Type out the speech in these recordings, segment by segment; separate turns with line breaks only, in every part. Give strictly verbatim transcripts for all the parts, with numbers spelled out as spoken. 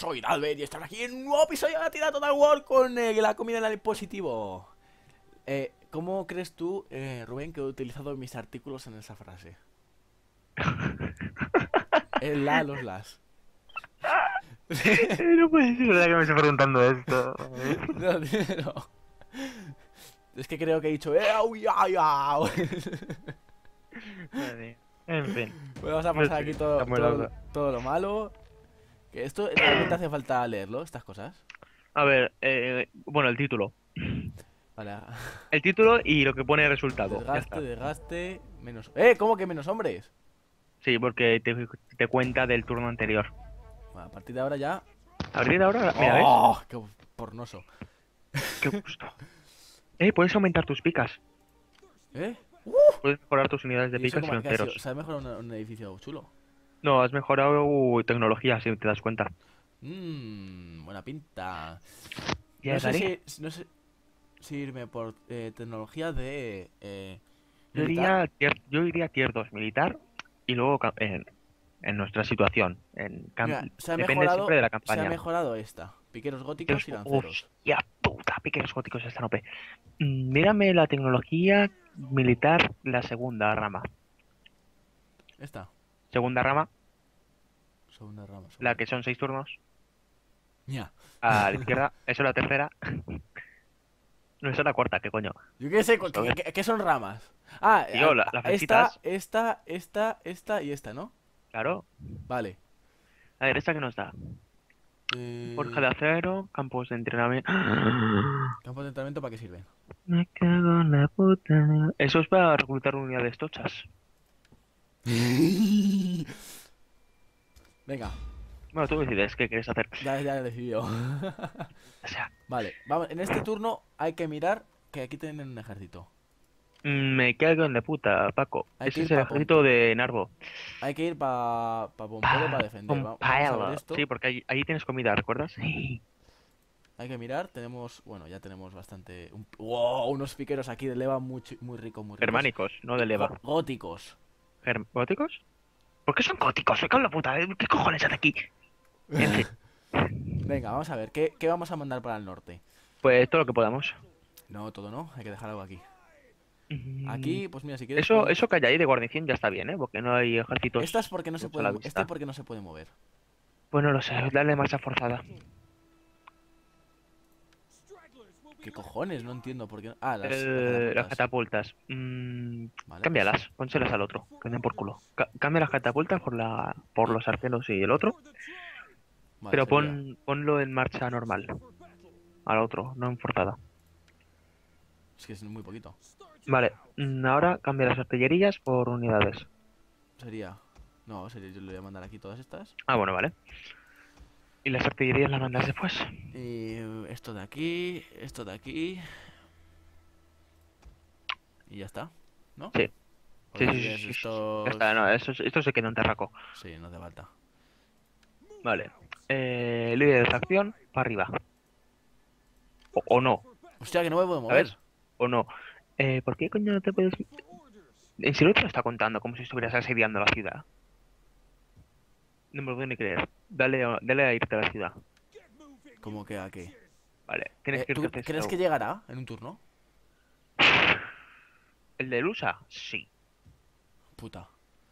soy Dalbert y estamos aquí en un nuevo episodio de la Tira Total War con eh, la comida en el dispositivo. Eh, ¿Cómo crees tú, eh, Rubén, que he utilizado mis artículos en esa frase? El la, los las.
No puede ser verdad que me esté preguntando esto.
No, no. Es que creo que he dicho eh, au, ya, ya.
Vale. En fin.
Pues vamos a
No
pasar
sé,
aquí todo,
está muy
todo,
loco.
todo lo malo. Que esto realmente hace falta leerlo, estas cosas.
A ver, eh, bueno, el título.
Vale.
El título y lo que pone resultado. Ya
Desgaste,
está.
desgaste, menos... ¡Eh! ¿Cómo que menos hombres?
Sí, porque te, te cuenta del turno anterior.
Bueno, a partir de ahora ya...
A partir de ahora, mira, ¿ves?
¡Oh! ¡Qué pornoso!
Qué gusto. Eh, puedes aumentar tus picas.
¿Eh?
Puedes mejorar tus unidades de
¿Y eso
picas y
cómo que ha sido?
lanceros.
¿Se ha mejorado un, un edificio chulo?
No, has mejorado uh, tecnología, si te das cuenta.
Mmm, buena pinta.
Ya
No sé
daré.
si... No sé si irme por eh, tecnología de... Eh,
Yo
militar.
diría tier, yo diría tier dos militar y luego ca- en, en nuestra situación. En cam-
Mira, se ha
depende siempre
mejorado...
de la
Se ha
campaña.
mejorado esta. Piqueros góticos
Piqueros,
y lanceros.
hostia puta, piqueros góticos están O P. Mm, Mírame la tecnología militar, la segunda rama.
Esta.
Segunda rama,
Segunda rama.
la
Segunda.
que son seis turnos.
Mira.
A la izquierda, eso es la tercera. No, esa es la cuarta, ¿qué coño?
Yo qué sé, ¿qué,
A ver.
qué- qué son ramas? Ah,
Tío,
a-
la-
a-
las
esta,
flechitas.
esta, esta, esta y esta, ¿no?
Claro.
Vale.
A ver, ¿esta qué nos da? Forja de
Eh,
acero, campos de entrenamiento.
Campos de entrenamiento, ¿para qué sirven?
Me cago en la puta. Eso es para reclutar unidades tochas.
Venga,
Bueno, tú decides qué quieres hacer.
ya, ya he decidido.
O sea,
Vale, vamos, en este turno hay que mirar que aquí tienen un ejército.
mm, me cago en la puta, Paco.
Hay que
Ese
ir
es el
para
ejército de Narvo.
Hay que ir para pa Pompelo para defender. Va- vamos a ver
Pompaelo. Sí,
esto.
porque ahí, ahí tienes comida, ¿recuerdas? Sí.
Hay que mirar, tenemos, bueno, ya tenemos bastante... un- ¡Wow! Unos piqueros aquí de leva muy, chi- muy rico, muy ricos.
Germánicos, no de leva.
Go- góticos.
Germ- ¿Góticos? ¿Por qué son góticos? Me cago en la puta. ¿Qué cojones hace aquí? En fin,
Venga, vamos a ver, ¿qué, qué vamos a mandar para el norte?
pues todo lo que podamos.
No, todo no, hay que dejar algo aquí.
Mm,
Aquí, pues mira, si quieres
Eso,
podemos...
eso que hay ahí de guarnición ya está bien, ¿eh? Porque no hay ejércitos
Estas porque no se
mucho a la
pueden... mo- Este
vista.
porque no se puede mover.
Pues no lo sé, dale marcha forzada.
¿Qué cojones? No entiendo por qué... no- Ah, las, las
Eh, las
catapultas.
catapultas. Mm,
Vale,
cámbialas, pónselas al otro, que den por culo. Ca- cambia las catapultas por la, por los arqueros y el otro,
vale,
pero
sería-
pon, ponlo en marcha normal. Al otro, no en forzada.
Es que es muy poquito.
Vale, mm, ahora cambia las artillerías por unidades.
Sería... No, sería, yo le voy a mandar aquí todas estas.
Ah, bueno, vale. Y las artillerías las mandas después.
Y eh, esto de aquí, esto de aquí... Y ya está, ¿no?
Sí.
O
Sí, sí,
dices
sí, sí, sí.
estos-
Ya está, no, eso, esto se queda en terraco.
Sí, no hace falta.
Vale. Eh, líder de facción, para arriba. O, o no,
Hostia, que no me puedo mover.
¿sabes? O no. Eh, ¿por qué coño no te puedes...? En serio te lo está contando como si estuvieras asediando la ciudad. No me lo puedo ni creer. Dale a, dale a irte a la ciudad.
¿Cómo que a qué?
Vale, tienes
Eh,
que
¿tú
irte a
crees que
Cestao.
llegará en un turno?
¿El de Lusa? Sí.
Puta.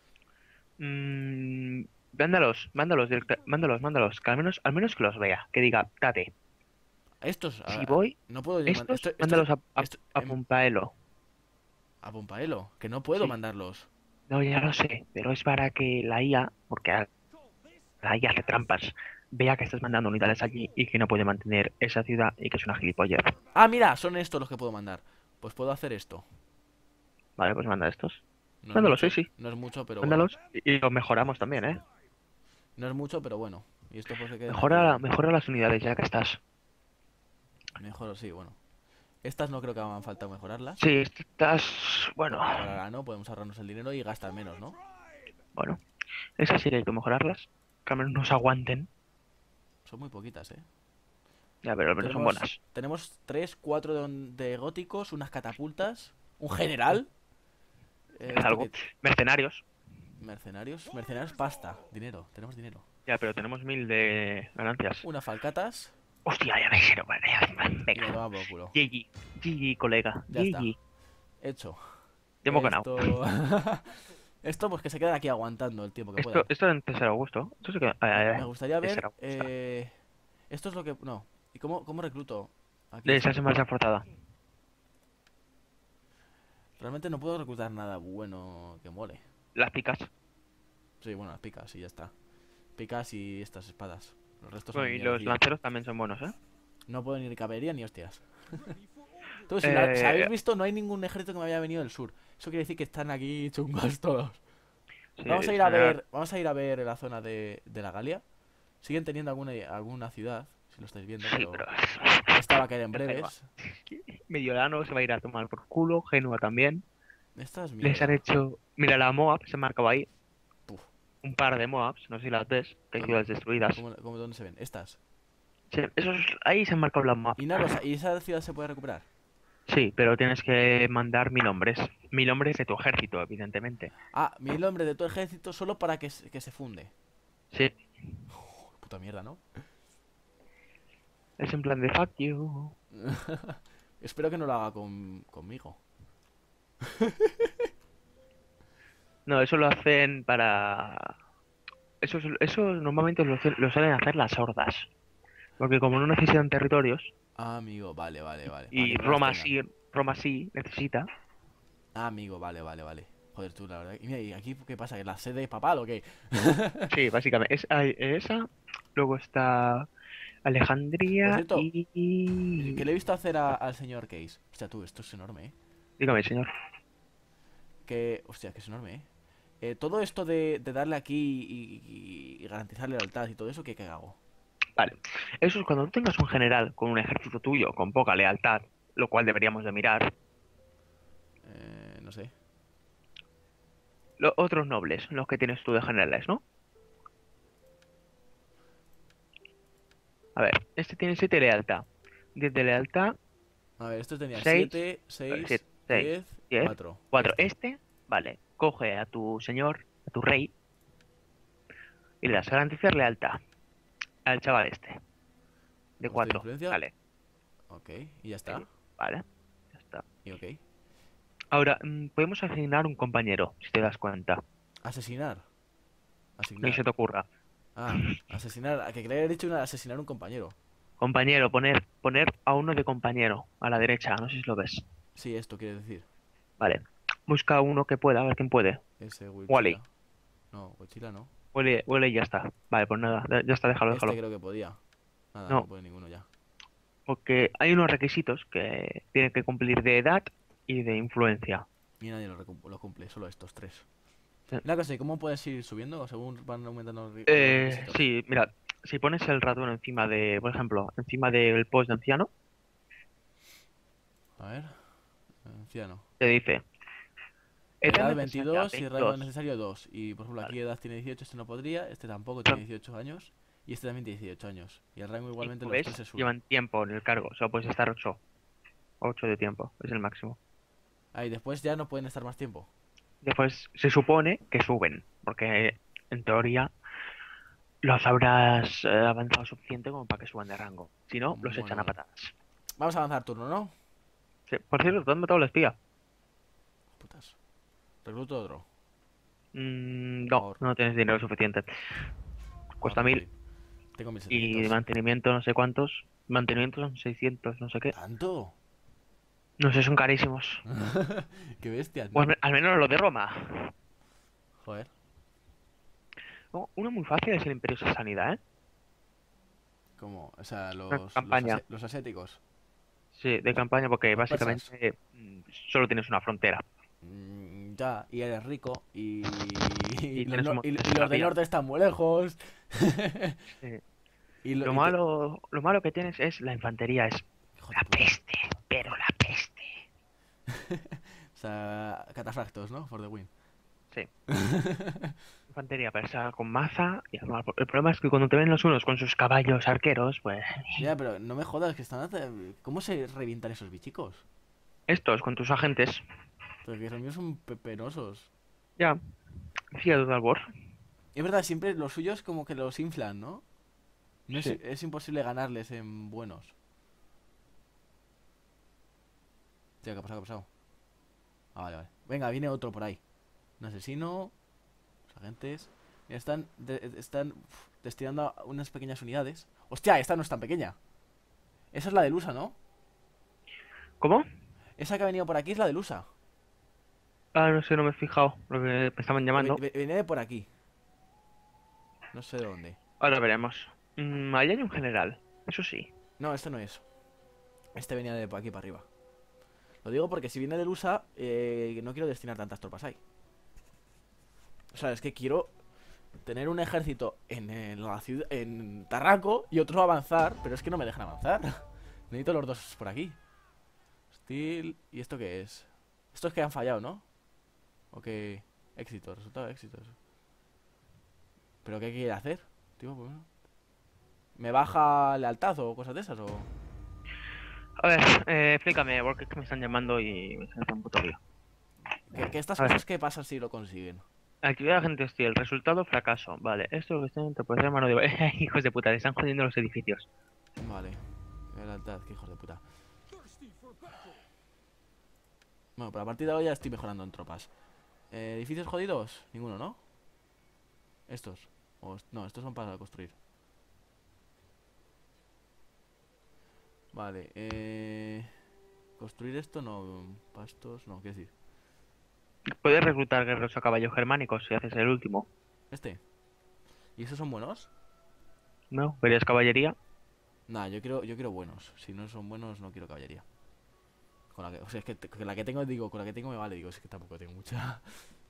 Mm, mándalos, mándalos, directa- mándalos, mándalos. Que al menos, al menos que los vea. Que diga, date.
Estos...
Si
a- a-
voy,
no puedo yo man-
estos,
esto- esto-
mándalos a, a,
esto-
a
em,
Pompaelo.
a Pompaelo. Que no puedo
Sí.
mandarlos.
No, ya lo sé, pero es para que la I A, porque a- la I A hace trampas, vea que estás mandando unidades allí y que no puede mantener esa ciudad y que es una gilipollez.
Ah, mira, son estos los que puedo mandar. Pues puedo hacer esto.
Vale, pues manda estos.
No es
Mándalos,
mucho,
sí, sí.
no es mucho, pero bueno.
Mándalos y, y los mejoramos también, ¿eh?
No es mucho, pero bueno. Y esto pues se queda
Mejora,
aquí.
mejora las unidades ya que estás.
Mejor, sí, bueno. Estas no creo que hagan falta mejorarlas.
Sí, estás... Bueno,
Por ahora no, podemos ahorrarnos el dinero y gastar menos, ¿no?
bueno. Esas sí que hay que mejorarlas. Que al menos nos aguanten.
Son muy poquitas, ¿eh?
Ya, pero al menos son
Tenemos,
buenas.
tenemos tres, cuatro de, de góticos, unas catapultas, un general. eh,
Es
esto
algo.
que-
Mercenarios.
Mercenarios. Mercenarios, pasta. Dinero. Tenemos dinero.
Ya, pero tenemos mil de ganancias.
Unas falcatas
Hostia, ya me quiero, vale, ya,
y a
venga.
tomar por culo.
G G, G G, colega,
Ya está.
G G.
Hecho.
Ya hemos ganado.
Esto... Esto pues que se queden aquí aguantando el tiempo que
Esto,
puedan.
esto en César Augusto. Esto sí que.
Me,
Eh,
me gustaría
César
ver...
Augusta.
eh, Esto es lo que... No. ¿Y cómo, cómo recluto? Aquí
De
esto.
esa marcha forzada.
Realmente no puedo reclutar nada bueno que mole.
Las picas.
Sí, bueno, las picas y ya está. Picas y estas espadas. Los restos
Bueno,
son
y los
mierdecilla.
lanceros también son buenos, ¿eh?
No puedo ni caballería ni hostias. Tú, si, la- si
Eh,
habéis visto, no hay ningún ejército que me haya venido del sur. Eso quiere decir que están aquí chungos todos.
sí,
Vamos a ir a
general-
ver, vamos a ir a ver la zona de, de la Galia. Siguen teniendo alguna, alguna ciudad, si lo estáis viendo,
Sí,
pero
pero.
esta va a caer en
Genua.
breves.
Mediolano se va a ir a tomar por culo. Genua también.
Esta es
Les han
mierda.
hecho. Mira, la Moab se marcaba ahí.
Puf.
Un par de Moabs, no sé si las ves, que hay ciudades destruidas.
¿Cómo, cómo- dónde se ven? Estas.
Sí, esos, ahí se han marcado las Moabs.
Y una cosa, ¿y esa ciudad se puede recuperar?
Sí, pero tienes que mandar mil hombres. Mil hombres de tu ejército, evidentemente.
Ah, mil hombres de tu ejército solo para que, se- que se funde.
Sí,
Puta mierda, ¿no?
es en plan de fuck you.
Espero que no lo haga con, conmigo.
No, eso lo hacen para... Eso, es- eso normalmente lo, su- lo suelen hacer las hordas. Porque como no necesitan territorios,
Ah, amigo, vale, vale, vale. Para
y
que no las
Roma
tengan.
sí, Roma sí necesita.
Ah, amigo, vale, vale, vale. Joder, tú, la verdad. Y mira, ¿y aquí qué pasa? ¿Que la sede es papal o qué?
Sí, básicamente. Es, hay esa, luego está
Por
Alejandría
cierto,
y...
que le he visto hacer a- al señor Case. Hostia, tú, esto es enorme, ¿eh?
Dígame, señor.
Que... Hostia, que es enorme, ¿eh? Eh, todo esto de, de darle aquí y, y- y garantizar lealtad y todo eso, ¿qué, qué hago?
Vale. Eso es cuando tú tengas un general con un ejército tuyo, con poca lealtad, lo cual deberíamos de mirar.
Eh, no sé.
Los otros nobles, los que tienes tú de generales, ¿no? A ver, este tiene siete de lealtad. diez de lealtad,
A ver, estos tenían
seis,
siete, seis,
siete, seis,
diez,
diez,
cuatro.
cuatro. Este, vale, coge a tu señor, a tu rey, y le das garantizar lealtad al chaval este, de
Puesto de
cuatro.
influencia.
Vale,
Ok, y ya está.
sí, vale, ya está.
Y ok.
Ahora, mm, podemos asignar un compañero, si te das cuenta.
Asesinar.
Ni
Asignar.
se te ocurra.
Ah, asesinar. A que quería haber dicho una, asesinar a un compañero.
Compañero, poner, poner a uno de compañero, a la derecha, no sé si lo ves.
Sí, esto quiere decir.
Vale. Busca uno que pueda, a ver quién puede.
Ese
Wally.
Huichila. No, Huichila no.
Huele, huele y ya está. Vale, pues nada, ya ya está, déjalo,
Este
déjalo.
creo que podía. Nada,
No.
no puede ninguno ya.
Porque hay unos requisitos que tienen que cumplir de edad y de influencia.
Y nadie lo, recum- lo cumple, solo estos tres.
Sí.
La cosa, ¿y cómo puedes ir subiendo según van aumentando los, ri- los
Eh,
requisitos?
sí, mira, si pones el ratón encima de, por ejemplo, encima del post de anciano,
A ver. Anciano.
te dice
Edad
necesaria
veintidós y rango
veintidós.
necesario dos. Y por ejemplo, aquí
Vale.
edad tiene dieciocho, este no podría. Este tampoco
Son
tiene dieciocho años. Y este también tiene dieciocho años. Y el rango igualmente
cinco,
los
¿ves?
tres es uno.
Llevan tiempo en el cargo, solo puedes estar ocho. ocho de tiempo, es el máximo.
Ah, y después ya no pueden estar más tiempo.
Después se supone que suben, porque en teoría los habrás eh, avanzado suficiente como para que suban de rango. Si no, los echan a
Bueno.
patadas.
Vamos a avanzar turno, ¿no?
Sí, por cierto, ¿te han matado la espía?
Putas. Recluto otro.
Mm,
Por
no,
favor.
no tienes dinero suficiente. Cuesta
Vamos a
mil
morir. Tengo mil
y de
setecientos.
mantenimiento no sé cuántos. Mantenimiento son seiscientos, no sé qué.
¿Tanto?
No sé, son carísimos.
Qué bestia,
O
¿no?
al, al menos los de Roma.
Joder.
No, uno muy fácil es el Imperio Sasanida, ¿eh?
Como, o sea, los, los,
campaña.
ase- los asiáticos.
Sí, de campaña porque
Los persas.
básicamente mm, solo tienes una frontera.
Mm, ya, y eres rico. Y, y, los,
tienes
no-
un
y- y
montón de
los del
esclavía.
norte están muy lejos.
Sí.
y lo,
Lo
y te-
malo, lo malo que tienes es la infantería, es
Hijo de
la
puta.
peste, pero la peste.
O sea, catafractos, ¿no? For the win.
Sí. Infantería persa con maza y además, el problema es que cuando te ven los unos con sus caballos arqueros, pues
Ya, pero no me jodas que están... hace- ¿Cómo se revientan esos bichicos?
estos con tus agentes,
Porque los míos son pe- penosos.
ya, fíjate de Albor.
Es verdad, siempre los suyos como que los inflan, ¿no? No es,
Sí.
es imposible ganarles en buenos. Tío, ¿qué ha pasado? ¿Qué ha pasado? Ah, vale, vale. Venga, viene otro por ahí. Un asesino. Los agentes. Mira, están, de- están uf, destinando a unas pequeñas unidades. Hostia, esta no es tan pequeña. Esa es la de Lusa, ¿no?
¿Cómo?
Esa que ha venido por aquí es la de Lusa.
Ah, no sé, no me he fijado. Lo que me estaban
Ve-
llamando.
ve- Viene de por aquí. No sé de dónde.
Ahora veremos. Mm, ahí hay un general. Eso sí.
No, este no es. Este venía de por aquí para arriba. Lo digo porque si viene de Lusa, eh, no quiero destinar tantas tropas ahí. O sea, es que quiero tener un ejército en, en la ciudad, en Tarraco y otro avanzar, pero es que no me dejan avanzar. Necesito los dos por aquí. Steel. ¿Y esto qué es? Estos que han fallado, ¿no? ¿O qué? Éxito, resultado de éxitos. ¿Pero qué quiere hacer? Tío, pues bueno. ¿Me baja lealtad o cosas de esas? ¿O
A ver, eh, explícame, porque es que me están llamando y me están haciendo un puto lío.
que, que estas
A ver,
cosas qué pasan si lo consiguen?
actividad de agente hostil, resultado fracaso. Vale, esto es lo que están interpretando mano de obra. Hijos de puta, le están jodiendo los edificios.
Vale. Lealtad, qué hijos de puta. Bueno, para la partida de hoy ya estoy mejorando en tropas. Eh, ¿Edificios jodidos? Ninguno, ¿no? Estos. O est- no, estos son para construir. Vale, eh... Construir esto no... Pastos, no, ¿qué decir?
Puedes reclutar guerreros a caballo germánicos si haces el último.
Este. ¿Y estos son buenos?
¿No? ¿Querías caballería?
Nah, yo quiero, yo quiero buenos. Si no son buenos, no quiero caballería. Con la que, o sea, es que te- con la que tengo, digo, con la que tengo me vale, digo, es que tampoco tengo mucha.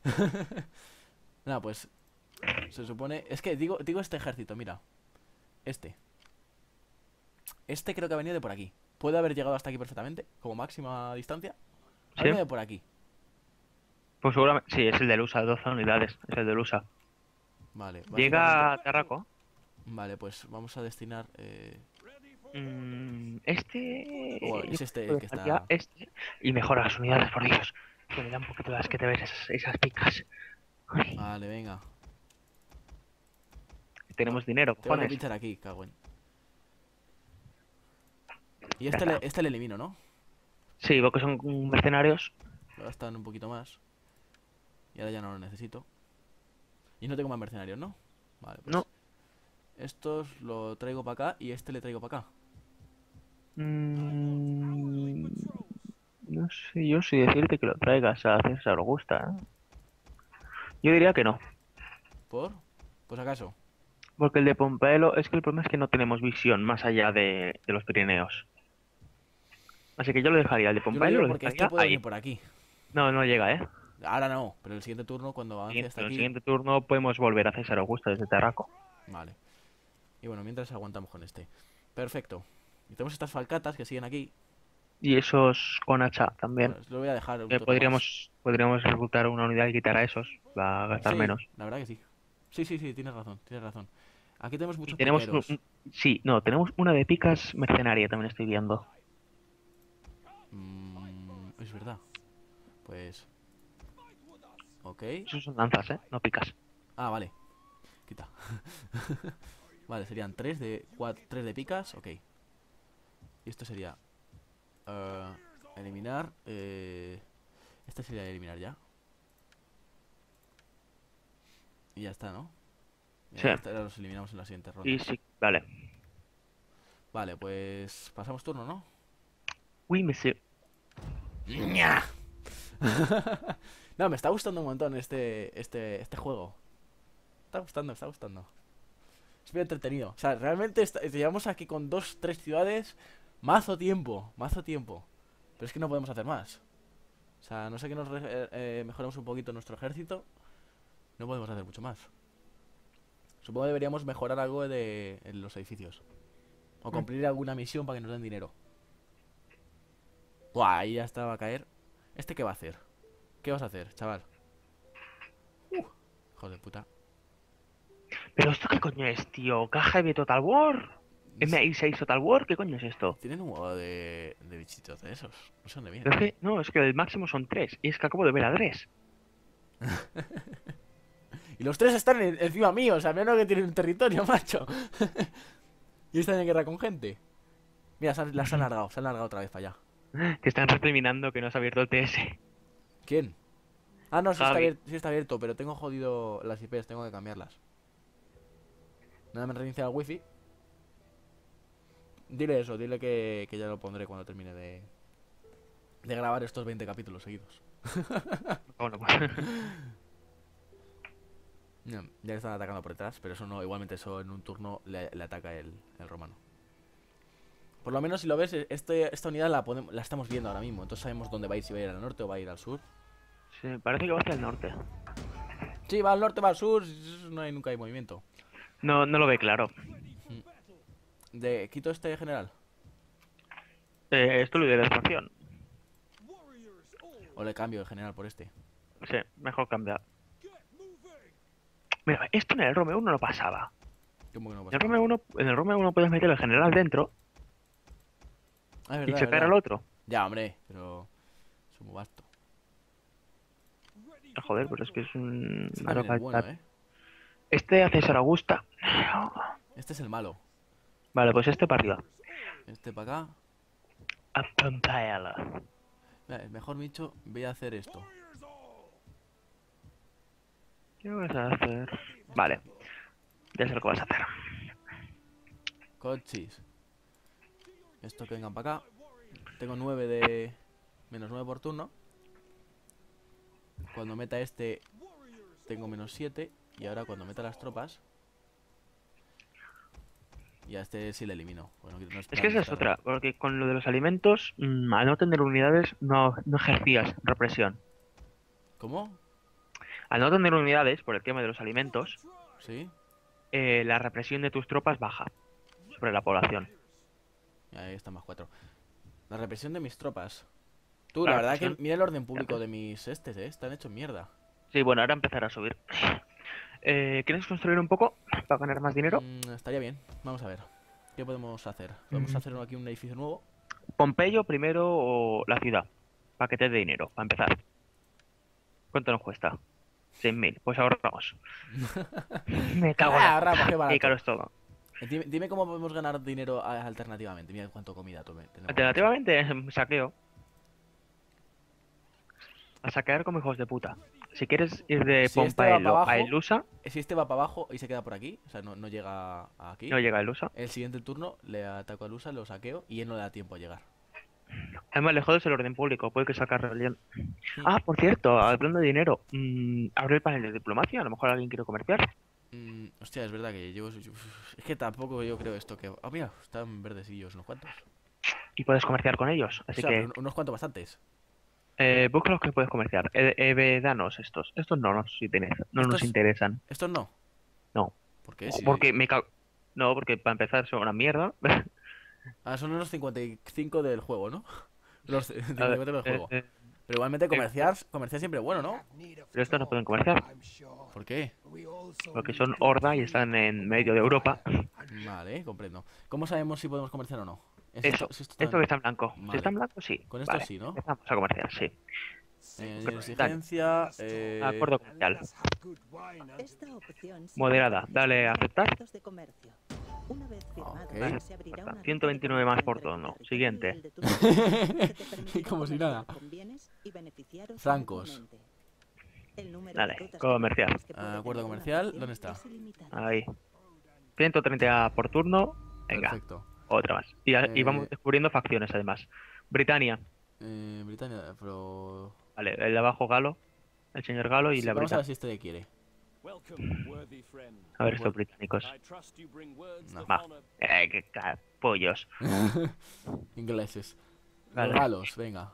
Nada, pues se supone. Es que digo, digo este ejército, mira. Este. Este creo que ha venido de por aquí. Puede haber llegado hasta aquí perfectamente, como máxima distancia. Ha
Sí.
venido de por aquí.
Pues seguramente. Sí, es el del U S A, doce unidades. Es el del U S A.
Vale, básicamente.
Llega a Tarraco.
Vale, pues vamos a destinar. Eh...
Mm, este.
oh,
Yo
es este
creo
el
que
que
dejaría
está.
este. Y mejora las unidades, por Dios. Que me da un poquito de asco de ver esas, esas picas. Ay,
Vale, venga.
tenemos dinero,
Tengo que
cojones.
pinchar aquí, cagüen. Y este le, este le elimino, ¿no?
Sí, veo que son mercenarios.
Lo gastan un poquito más. Y ahora ya no lo necesito. Y no tengo más mercenarios, ¿no? Vale, pues.
No.
Estos lo traigo para acá y este le traigo para acá.
Mm, no sé yo si decirte que lo traigas a César Augusta, ¿eh? Yo diría que no.
¿Por? Pues acaso.
Porque el de Pompelo, es que el problema es que no tenemos visión más allá de, de los Pirineos. Así que yo lo dejaría, el de
Yo lo
Pompelo
digo
lo
porque este
dejaría
puede venir
ahí.
por aquí.
No, no llega, ¿eh?
Ahora no, pero el siguiente turno, cuando avance
Siguiente-
hasta
En el
aquí.
siguiente turno podemos volver a César Augusta desde Tarraco.
Vale. Y bueno, mientras aguantamos con este. Perfecto. Y tenemos estas falcatas que siguen aquí.
Y esos con hacha también.
Bueno, lo voy a dejar un
Que
turno más.
podríamos, podríamos reclutar una unidad y quitar a esos. Va a gastar
Sí,
menos.
la verdad que sí. Sí, sí, sí, tienes razón, tienes razón. Aquí tenemos
Y
muchos
tenemos un-
piqueros.
un- sí, no, tenemos una de picas mercenaria también estoy viendo.
Mm, es verdad. Pues. Ok.
Esos son lanzas, ¿eh? No picas.
Ah, vale. Quita. Vale, serían tres de cuatro, tres de picas, ok. Y esto sería eh, eliminar. Eh, este sería eliminar ya. Y ya está, ¿no? Ya,
Sí.
esta- los eliminamos en la siguiente ronda.
Y sí, vale.
Vale, pues pasamos turno, ¿no?
Oui, monsieur.
¡Ña! No, me está gustando un montón este, este, este juego. Me está gustando, me está gustando. Es muy entretenido. O sea, realmente está- llevamos aquí con dos, tres ciudades. Mazo tiempo, mazo tiempo. Pero es que no podemos hacer más. O sea, no sé que nos re- eh, eh, mejoremos un poquito nuestro ejército. No podemos hacer mucho más. Supongo que deberíamos mejorar algo de en los edificios. O cumplir alguna misión para que nos den dinero. Buah, ahí ya está, va a caer. ¿Este qué va a hacer? ¿Qué vas a hacer, chaval? Uh, hijo de puta.
¿Pero esto qué coño es, tío? ¿Caja de Total War? ¿M I seis Total War? ¿Qué coño es esto?
Tienen un huevo de, de bichitos de esos. No sé dónde
Pero
vienen.
es que, no, es que el máximo son tres. Y es que acabo de ver a tres.
Y los tres están en- encima mío, o sea, menos que tienen un territorio, macho. Y están en guerra con gente. Mira, se han- las han largado, se han largado otra vez para allá.
Te están recriminando que no has abierto el T S.
¿Quién? Ah, no, sí está,
Javi.
abier- sí está abierto, pero tengo jodido las I Pes, tengo que cambiarlas. Nada, me reinicia el wifi. Dile eso, dile que, que ya lo pondré cuando termine de, de grabar estos veinte capítulos seguidos.
Bueno,
No, ya le están atacando por detrás, pero eso no, igualmente eso en un turno le, le ataca el, el romano. Por lo menos si lo ves, este, esta unidad la, podemos, la estamos viendo ahora mismo, entonces sabemos dónde va a ir, si va a ir al norte o va a ir al sur.
sí, parece que va hacia el norte.
Sí, va al norte, va al sur, no hay, nunca hay movimiento.
No, no lo ve claro.
De, ¿quito este general?
Eh, esto lo de la estación.
¿O le cambio el general por este?
Sí, mejor cambiar. Mira, esto en el Rome uno no pasaba.
¿Cómo que no
En
pasa?
el Rome uno, en el Rome uno puedes meter el general dentro
Ah, es
y
verdad, es
checar
verdad.
al otro.
Ya, hombre, pero es muy vasto.
Ah, joder, pero es que es un...
Este
una
también es bueno,
localidad.
¿eh?
Este a César Augusta.
Este es el malo.
Vale, pues este para arriba.
Este para acá.
A Pampayala.
Mira, el mejor Micho, voy a hacer esto.
¿Qué vas a hacer? Vale. Ya sé lo que vas a hacer.
Cochis. Esto que vengan para acá. Tengo nueve de... Menos nueve por turno. Cuando meta este... Tengo menos siete. Y ahora cuando meta las tropas... Y a este sí le elimino. Bueno, no
Es que esa es
plan
otra, porque con lo de los alimentos, mm, al no tener unidades, no, no ejercías represión.
¿Cómo?
Al no tener unidades, por el tema de los alimentos,
¿Sí?
eh, la represión de tus tropas baja sobre la población.
Ahí está más cuatro. La represión de mis tropas. Tú,
La
la verdad que
represión-
mira el orden público de mis estes, eh. Están hechos mierda.
Sí, bueno, ahora empezará a subir. Eh, ¿quieres construir un poco para ganar más dinero?
Mm, estaría bien. Vamos a ver. ¿Qué podemos hacer? ¿Podemos
Mm.
hacer aquí un edificio nuevo?
¿Pompeyo primero o la ciudad? Para que te dé dinero, para empezar. ¿Cuánto nos cuesta? seis mil. Pues ahorramos. Me cago en
Ah,
la
ahorramos,
puta.
qué barato.
Y caro es todo.
Eh, Dime, dime cómo podemos ganar dinero a- alternativamente. Mira cuánto comida tome- tenemos.
Alternativamente, saqueo. A saquear como hijos de puta. Si quieres ir de
Si este va
Pompeyo
para
a
abajo-
Ilusa,
Si este va para abajo y se queda por aquí, o sea, no, no llega a aquí.
no llega a Ilusa.
El siguiente turno le ataco a Lusa, lo saqueo y él no le da tiempo a llegar.
Además, le jodes el orden público, puede que sacar rebelión. Ah, por cierto, hablando de dinero, mm, abre el panel de diplomacia, a lo mejor alguien quiere comerciar.
Mm, hostia, es verdad que yo, yo- Es que tampoco yo creo esto que... Ah, mira, están verdecillos unos cuantos.
Y puedes comerciar con ellos. Así
O sea,
que,
pero unos cuantos bastantes.
eh, busca los que puedes comerciar. Eh, Evedanos estos. Estos no nos, interesa- no nos
Estos-
interesan.
Estos no.
No.
¿Por qué? Si-
Porque me cago... No, porque para empezar son una mierda.
Ah, son unos cincuenta y cinco del juego, ¿no? Los cincuenta y cuatro del
Eh,
juego.
eh,
Pero igualmente comerciar, comerciar siempre es bueno, ¿no?
pero estos no pueden comerciar.
¿Por qué?
Porque son horda y están en medio de Europa.
Vale, comprendo. ¿Cómo sabemos si podemos comerciar o no? Es
Eso,
esto- si esto
esto
está-
que está en blanco.
Vale.
Si está en blanco, sí.
Con esto
Vale,
sí, ¿no?
empezamos a comerciar, sí.
Eh,
Dale.
exigencia... Eh...
Acuerdo comercial.
Esta opción se
Moderada.
abre
Dale a
los
aceptar.
acuerdos de comercio. Una vez firmado,
Ok.
se abrirá
Está.
una
ciento veintinueve
ruta de
más por
comercio
turno.
entre el
Siguiente.
territorio y el de tus socios, que te permitirá
Como si
comerciar
nada.
con bienes y beneficiaros
Francos.
mutuamente. El número de
Dale,
rutas
comercial.
comerciales que puede
Ah, acuerdo
tener una
comercial,
nación
¿dónde está?
es ilimitado.
Ahí. ciento treinta por turno. Venga,
Perfecto.
otra más. Y, a- y
Eh,
vamos descubriendo facciones además. Britannia.
Eh, Britannia, pero...
Vale, el de abajo Galo. El señor Galo y
Sí,
la
vamos a ver
Brita.
si este le quiere.
A ver estos británicos.
No.
Va. Eh, qué capollos.
Ingleses.
Vale.
Los galos, venga.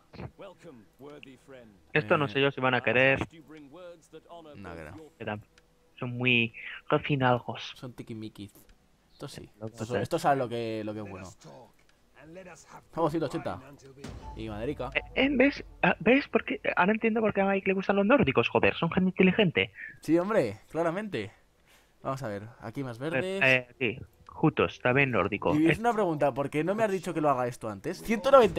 Esto no
Eh,
sé yo si van a querer.
No creo.
que tam- Son muy refinalgos.
Son tiquimiquis. Esto sí.
Lo-
Esto,
lo sé.
esto sabe lo que, lo que es bueno. Vamos, ciento ochenta. Y Maderica.
Eh, eh, ¿Ves? Ah, ¿Ves? ¿Por qué? Ahora entiendo por qué a Mike le gustan los nórdicos, joder. Son gente inteligente.
Sí, hombre, claramente. Vamos a ver, aquí más
A ver,
verdes.
eh, aquí. Jutos, también nórdico.
Y es
Eh,
una pregunta, ¿por qué no me has dicho que lo haga esto antes? ciento noventa.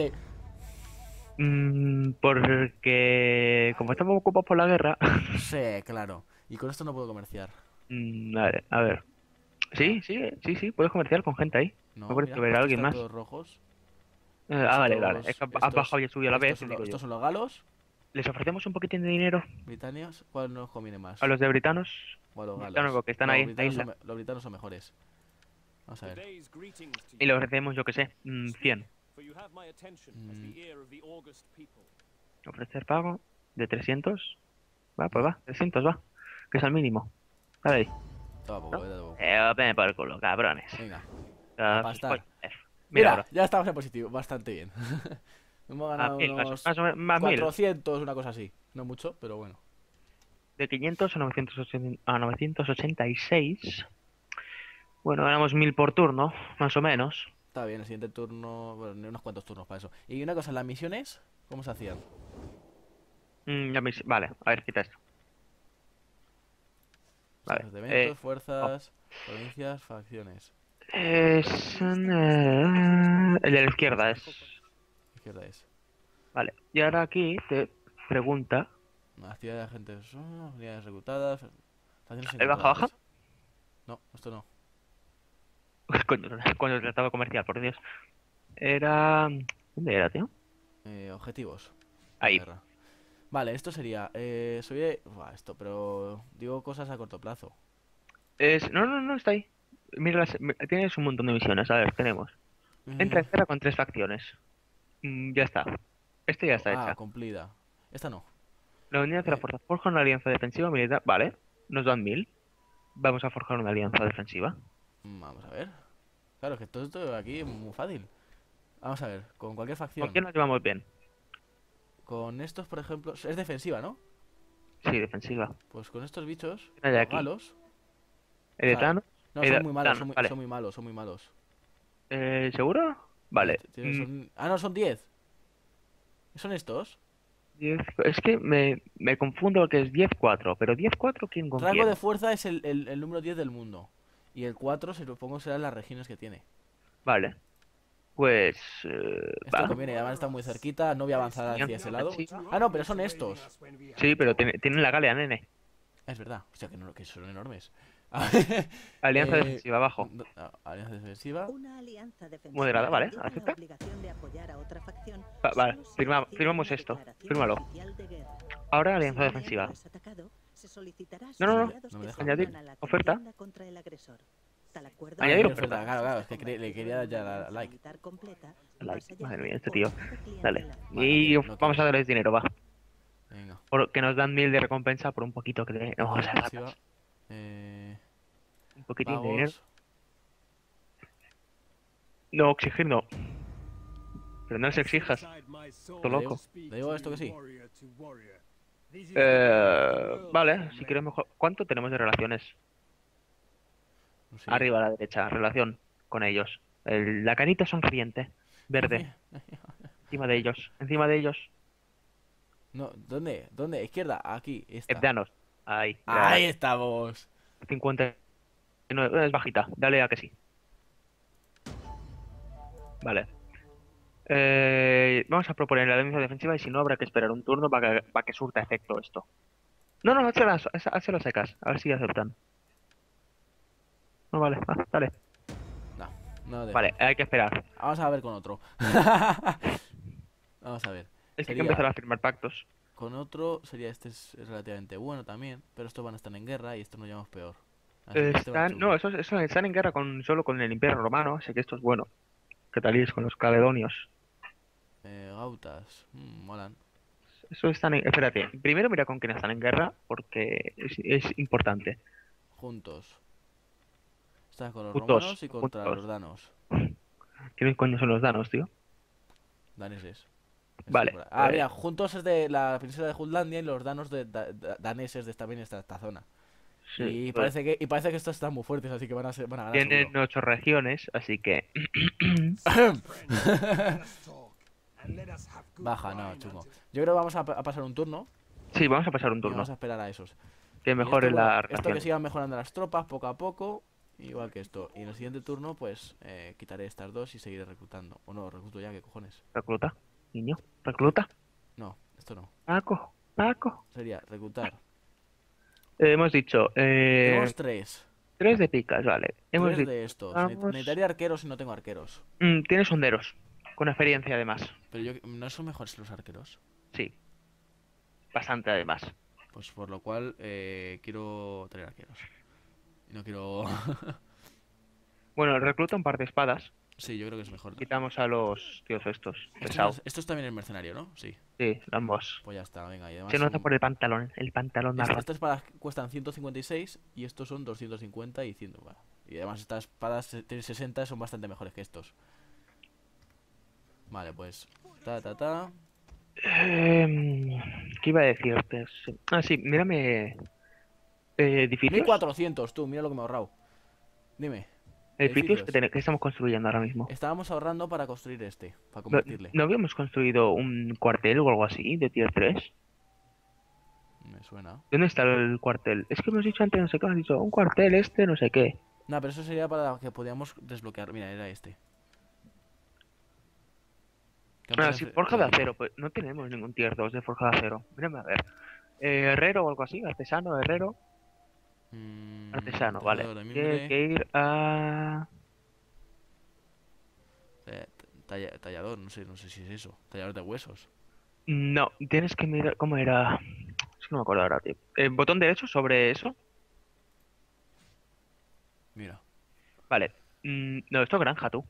mm, porque como estamos ocupados por la guerra,
Sí, claro. Y con esto no puedo comerciar.
Mm, vale, a ver. Sí, sí, sí, sí, puedes comerciar con gente ahí. Me
No,
parece
mira,
ver a
estos
alguien
están
más.
todos rojos.
Eh, ah, vale, vale. Es
Estos,
que has has
estos,
bajado y has subido a la vez,
estos son, lo-
digo yo.
estos son los galos.
¿Les ofrecemos un poquitín de dinero
Británeos, ¿cuál nos conviene más?
a los de britanos?
O a los
Britanos
galos.
que están
Los
ahí en la
britanos, son,
isla.
me- los britanos son mejores. Vamos a ver.
Y les ofrecemos, yo que sé, mm, cien.
Mm,
Ofrecer pago de trescientos. Va, pues
no,
va, trescientos va. Que es el mínimo. Vale ahí.
toma poco, vete poco.
Eh, ven por el culo, cabrones.
Venga,
Ah,
a
sus
pastar.
coños. Mira,
Mira,
bro.
ya estamos en positivo, bastante bien. Hemos
A
ganado
mil, más,
unos
más o menos, más mil.
cuatrocientos, una cosa así. No mucho, pero bueno.
De quinientos a novecientos ochenta a novecientos ochenta y seis. Bueno, ganamos mil por turno, más o menos.
Está bien, el siguiente turno, bueno, unos cuantos turnos para eso. Y una cosa, las misiones, ¿cómo se hacían?
Mm, ya me- Vale, a ver, quita esto. Vale.
Jefes de eventos,
Eh, oh,
fuerzas, provincias, facciones.
es, eh, el de la izquierda es.
Izquierda es.
Vale. Y ahora aquí te pregunta.
Actividad de agentes, oh, unidades reclutadas, facciones
¿El baja baja?
encontradas. No, esto no.
Coño, coño, el tratado comercial, por Dios. Era. ¿Dónde era, tío?
Eh, objetivos.
Ahí.
Guerra. Vale, esto sería. Eh, soy de. Buah, esto, pero digo cosas a corto plazo.
Es... No, no, no, está ahí. Mira, las... mi- tienes un montón de misiones. A ver, tenemos. Entra
Eh,
en guerra con tres facciones. Mm, ya está. Esta ya está
ah,
hecha.
cumplida. Esta no.
La unidad de la
Eh,
fuerza forja una alianza defensiva militar. Vale. Nos dan mil. Vamos a forjar una alianza defensiva.
mm, vamos a ver. Claro, es que todo esto aquí es muy fácil. Vamos a ver, con cualquier
¿Con
facción.
quién nos llevamos bien?
Con estos, por ejemplo. Es defensiva, ¿no?
Sí, defensiva.
Pues con estos bichos,
¿Quién hay de
los
aquí?
galos.
¿El
O
de
sea,
Thanos?
no,
El
son
de
muy malos,
Thanos,
son muy,
vale.
son muy malos, son muy malos.
Eh, ¿seguro?
Mira,
Vale.
t- tiene-
Mm,
son- Ah, no, son diez. ¿Son estos?
diez. Es que me, me confundo lo que es diez cuatro. Pero diez cuatro, ¿quién con
Rango
quién?
de fuerza es el, el- el número diez del mundo. Y el cuatro, se lo pongo, serán las regiones que tiene.
Vale. Pues. eh,
Esto
va.
conviene, además está muy cerquita. No voy a avanzar hacia
Alianza
ese lado.
defensiva.
Ah, no, pero son estos.
Sí, pero tiene- tienen la galea, nene.
Es verdad. O sea, que, no, que son enormes.
Alianza
Eh,
defensiva abajo.
no, ah, alianza defensiva.
Una alianza defensiva
Moderada, vale,
que tiene la
acepta.
obligación de apoyar a otra facción
Va- vale,
solo si
firma-
recibe
firmamos
una
esto.
declaración
Fírmalo.
oficial de guerra.
Ahora
Si
alianza
un
defensiva.
aliado es atacado, se solicitará a sus
No, no, no.
aliados
No me
que
deja.
se unan
Añadir
a la
oferta.
contienda contra el agresor. Tal acuerdo
Añadir
se
oferta.
firma
Claro, claro,
hasta
es que cre- le
convertir
quería
una
ya dar
alianza
like.
militar completa,
Like,
más allá
madre mía,
de
este tío.
cualquier cliente
Dale.
de la-
Vale,
Y
no
vamos
quiero.
a darles dinero, va.
Venga.
Porque nos dan mil de recompensa por un poquito que le... No, o sea,
Defensiva.
ratas.
Eh,
Un poquitín de dinero.
pagos.
No, exigir no. Pero no se exijas.
¿Le
loco.
digo, le digo esto que sí?
Eh, vale, si quieres mejor. ¿Cuánto tenemos de relaciones?
No sé.
Arriba a la derecha, relación con ellos. El- la carita sonriente, verde, encima de ellos, encima de ellos.
No, ¿dónde? ¿Dónde? Izquierda, aquí, esta.
Ebdanos. Ahí,
Ahí
ya,
estamos.
cincuenta y nueve, es bajita, dale a que sí. Vale. Eh, vamos a proponer la defensa defensiva y si no habrá que esperar un turno para que, para que surta efecto esto. No, no, hácelas, hácelas secas, a ver si aceptan. No, vale, va, dale.
No, no dejo.
Vale, hay que esperar.
Vamos a ver con otro. Vamos a ver.
Es que hay que
Sería-
empezar a firmar pactos.
Con otro sería este es es relativamente bueno también, pero estos van a estar en guerra y esto nos llevamos peor. Así que este va
Están,
chungo.
no, esos, esos están en guerra con, solo con el Imperio Romano, así que esto es bueno. ¿Qué tal es con los caledonios?
Eh, gautas, mm, molan.
Eso están en... Espérate, primero mira con quién están en guerra, porque es, es importante.
Juntos. Están con los
Juntos,
romanos y contra
juntos.
los danos.
¿Quiénes coño son los danos, tío?
Daneses. Esto
Vale,
por ahí. Ah,
eh.
mira, juntos es de la princesa de Jutlandia y los danos de da- da- daneses de esta, bien esta, esta zona.
Sí,
y,
pues,
parece que, y parece que estos están muy fuertes, así que van a, ser, van a ganar
tienen
seguro.
ocho regiones, así que...
Baja, no, chungo. Yo creo que vamos a, pa- a pasar un turno
Sí, vamos a pasar un
y
turno.
vamos a esperar a esos.
Que
Y
mejore
esto,
la
bueno, esto que
relación.
sigan mejorando las tropas poco a poco, igual que esto. Y en el siguiente turno, pues, eh, quitaré estas dos y seguiré reclutando. O no, recluto ya, ¿qué cojones?
Recluta, niño, recluta.
No, esto no.
Paco, Paco.
Sería reclutar
Eh, hemos dicho, eh,
Tenemos tres.
tres de picas, vale. Hemos
Tres
dicho,
de estos. Ne-
vamos.
Necesitaría arqueros y no tengo arqueros.
Mm, tienes honderos, con experiencia además.
Pero yo, ¿no son mejores los arqueros?
Sí, bastante además.
Pues por lo cual eh, quiero tener arqueros. Y no quiero...
Bueno, recluta un par de espadas.
Sí, yo creo que es mejor, ¿no?
Quitamos a los tíos estos,
Esto es,
pesados.
mer- esto es también el mercenario, ¿no? Sí.
Sí, ambos.
Pues ya está, venga. Y además
Se nota
son...
por el pantalón, el pantalón
Est-
marrón.
estas espadas cuestan ciento cincuenta y seis y estos son doscientos cincuenta y cien. Bueno, y además estas espadas eh, tienen sesenta, son bastante mejores que estos. Vale, pues... Ta, ta, ta.
Em, ¿qué iba a decirte? Sí. Ah, sí, mírame. Eh, edificios.
mil cuatrocientos, tú, mira lo que me he ahorrado. Dime.
Edificios que,
Edificios.
tene- que estamos construyendo ahora mismo.
Estábamos ahorrando para construir este, para
No,
convertirle.
¿no habíamos construido un cuartel o algo así de tier tres?
Me suena.
¿Dónde está el cuartel? Es que hemos dicho antes, no sé qué, hemos dicho un cuartel este, no sé qué.
No, pero eso sería para que podíamos desbloquear. Mira, era este. Campo
Ah,
de
sí,
fre-
forja de
eh,
acero, pues no tenemos ningún tier dos de forja de acero. Mírame a ver. Eh, herrero o algo así, artesano, herrero,
mm,
artesano, vale.
tallador de
Tiene
mimbre,
que ir a...
eh, talla- tallador, no sé, no sé si es eso. Tallador de huesos.
No, tienes que mirar cómo era. Es que no me acuerdo ahora, tío. Eh, botón derecho sobre eso.
Mira.
Vale. Mm, no, esto es granja, tú.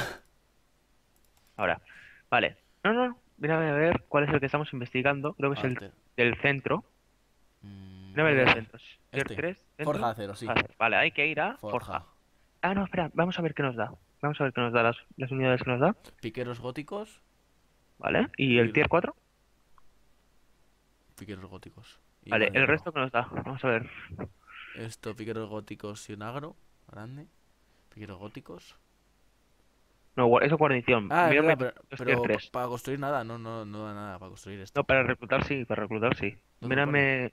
Ahora. Vale. No, no, no. Mírame a ver cuál es el que estamos investigando. Creo que es el
Arte.
del centro.
Mm,
Mírame el del
eh,
centro. Tier
este.
tres, centro.
Forja de acero, sí.
Forja. Vale, hay que ir a
Forja.
Forja. Ah, no, espera. Vamos a ver qué nos da. Vamos a ver qué nos da las, las unidades que nos da.
Piqueros góticos.
Vale. ¿Y el
Y-
tier cuatro?
Piqueros góticos. Y
Vale,
guardia
el
de
resto que nos da. Vamos a ver.
oro. Esto, piqueros góticos y un agro. Grande. Piqueros góticos.
No, gua- eso es guarnición.
Ah, es
Mírame
verdad, pero,
los
pero
tier tres.
para construir nada, no, no, no da nada para construir esto.
No, para reclutar sí, para reclutar sí.
¿Dónde lo pone?
Mírame.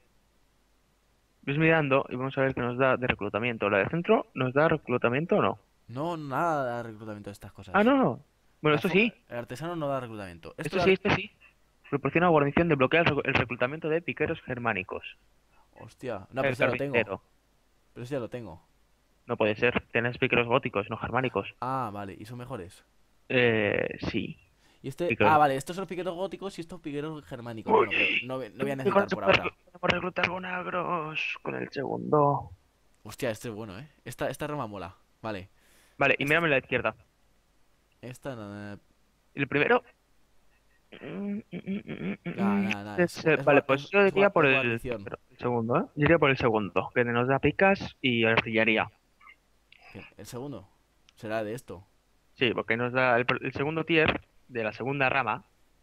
Ves mirando y vamos a ver qué nos da de reclutamiento. ¿La de centro nos da reclutamiento o no?
No, nada da reclutamiento de estas cosas.
Ah, no. Bueno,
La
esto
fo-
sí.
El artesano no da reclutamiento. Esto
Esto
da-
sí, esto sí. Proporciona guarnición de bloquear el rec- el reclutamiento de piqueros germánicos.
Hostia. No, pero
El
eso ya lo tengo.
carpintero.
Pero eso ya lo tengo.
No puede ser. Tienes piqueros góticos, no germánicos.
Ah, vale. ¿Y son mejores?
Eh, sí.
Y este...
Piqueros.
Ah, vale. Estos son los piqueros góticos y estos piqueros germánicos.
Uy.
Bueno, pero no, ve- no voy a
Con
necesitar
eso
por
podemos
ahora.
reclu- podemos reclutar bonagros con el segundo.
Hostia, este es bueno, ¿eh? Esta, esta rama mola. Vale.
Vale, y
Este-
mírame la izquierda.
Esta... eh,
El primero. Mm, mm, mm, mm, mm,
Nada,
mm.
nada, nada. Es,
Ese-
es
Vale,
gua-
pues
es-
yo
es
diría
gua-
por
es
el,
guarnición.
pero el segundo, ¿eh? Yo diría por el segundo, que nos da picas y artillería.
¿Qué? ¿El segundo? Será de esto.
Sí, porque nos da el, pr- el segundo tier de la segunda rama,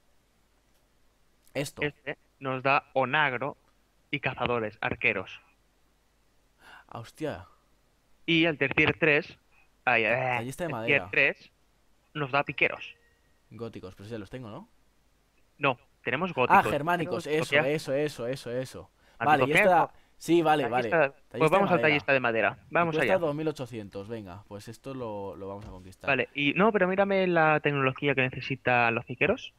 Esto.
este, nos da onagro y cazadores, arqueros.
Ah, hostia.
Y el ter- tier tres, ay, eh,
Ballesta de
el
madera.
tier tres nos da piqueros.
Góticos, pero sí ya los tengo, ¿no?
No, tenemos
Ah,
góticos.
germánicos,
pero
eso,
bloquea-
eso, eso, eso, eso.
Ah,
Vale, y
bloquea-
esta... Sí, vale, vale.
tallista-
Tallista
Pues
de
vamos al
madera.
tallista de madera.
Y
Vamos
cuesta
allá.
dos mil ochocientos, venga, pues esto lo, lo vamos a conquistar.
Vale, y no, pero mírame la tecnología que necesitan los piqueros.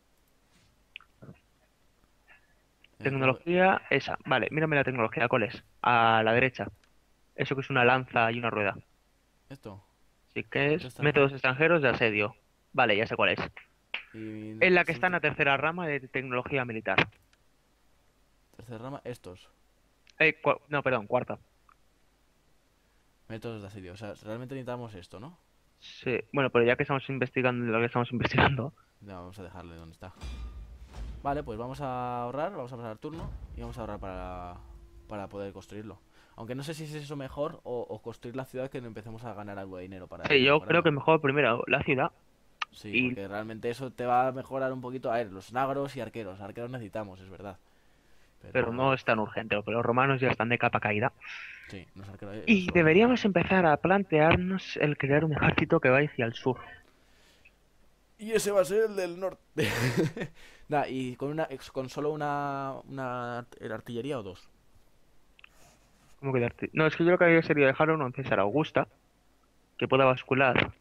Eh,
Tecnología esa. Vale, mírame la tecnología, ¿cuál es? A la derecha. Eso que es una lanza y una rueda.
Esto.
Así que es
Métodos
métodos extranjeros de asedio. Vale, ya sé cuál es.
Y...
Es la que está en
sí,
la tercera rama de tecnología militar.
tercera rama, estos.
Eh, cua- no, perdón, cuarta.
Métodos de asedio. O sea, realmente necesitamos esto, ¿no?
Sí, bueno, pero ya que estamos investigando lo que estamos investigando.
Ya, vamos a dejarle donde está. Vale, pues vamos a ahorrar, vamos a pasar turno y vamos a ahorrar para, para poder construirlo. Aunque no sé si es eso mejor o, o construir la ciudad que no empecemos a ganar algo de dinero para
Sí,
ir
yo creo
mejorando.
que mejor primero la ciudad.
Sí,
y-
porque realmente eso te va a mejorar un poquito. A ver, los nagros y arqueros. Arqueros necesitamos, es verdad.
Pero no es tan urgente, porque los romanos ya están de capa caída.
Sí, los arqueros. eh,
Y
los-
deberíamos empezar a plantearnos el crear un ejército que vaya hacia el sur.
Y ese va a ser el del norte. Nah, y con una ex- con solo una, una art- artillería o dos.
¿Cómo quedarte? No, es que yo lo que haría sería dejar uno en César Augusta, que pueda bascular.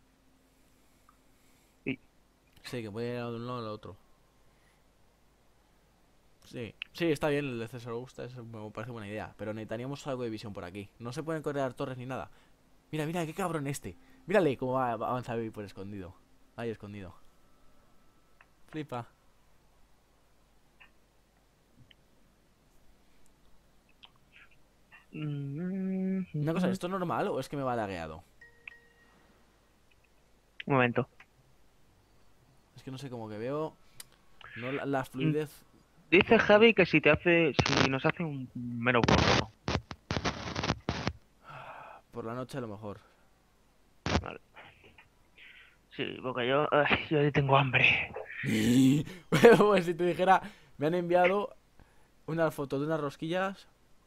Sí, que puede ir de un lado al otro. Sí, sí, está bien, el César Augusta es, me parece buena idea. Pero necesitaríamos algo de visión por aquí. No se pueden correr torres ni nada. Mira, mira, qué cabrón este. Mírale cómo va va a avanzar ahí por escondido. Ahí escondido. Flipa.
Mm,
Una cosa, ¿esto es normal o es que me va lagueado?
Un momento.
Es que no sé, como que veo. No la, la fluidez.
Dice Javi que si te hace, si nos hace un menos borro.
Por la noche a lo mejor.
Vale. Sí, porque yo, ay, yo ya tengo hambre.
Pues si te dijera, me han enviado una foto de unas rosquillas.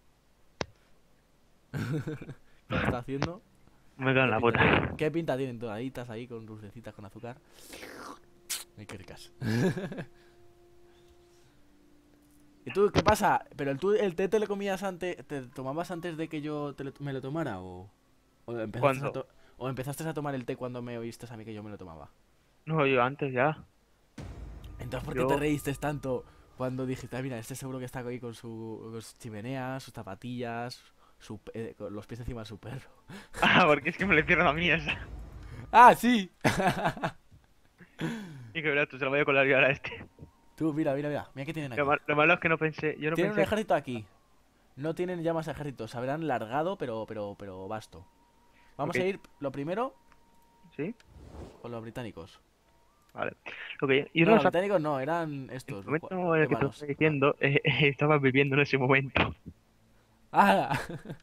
¿Qué está haciendo?
Me cago en la
¿Qué pinta,
puta.
tienen? ¿Qué pinta tienen? Doraditas ahí con dulcecitas con azúcar. Ay, qué ricas. ¿Y tú qué pasa? ¿Pero el, tú, el té te lo comías antes, te tomabas antes de que yo te lo- me lo tomara o, o empezaste a
¿Cuándo?
to- o empezaste a tomar el té cuando me oíste a mí que yo me lo tomaba?
No, yo antes ya.
Entonces, ¿por qué
Yo,
te reíste tanto cuando dijiste, "Ah, mira, este seguro que está ahí con su, con sus chimeneas, sus zapatillas, su, pe- eh, con los pies encima de su perro"?
ah, porque es que me lo hicieron a mí esa.
¡Ah, sí!
Y que verás, tú se lo voy a colar yo ahora a este.
Tú, mira, mira, mira, mira qué tienen
Lo,
aquí.
mal- lo malo es que no pensé, yo no
Tienen un
pensé.
ejército aquí. No tienen ya más ejércitos. Se habrán largado, pero, pero, pero vasto. Vamos
Ok.
a ir, lo primero,
¿Sí?
con los británicos.
Vale. Lo que yo
No,
no
los
sabía,
británicos no, eran
en el
estos, los
momento en el que te lo
evanos.
estoy diciendo, eh, eh, estaba viviendo en ese momento.
¡Ah!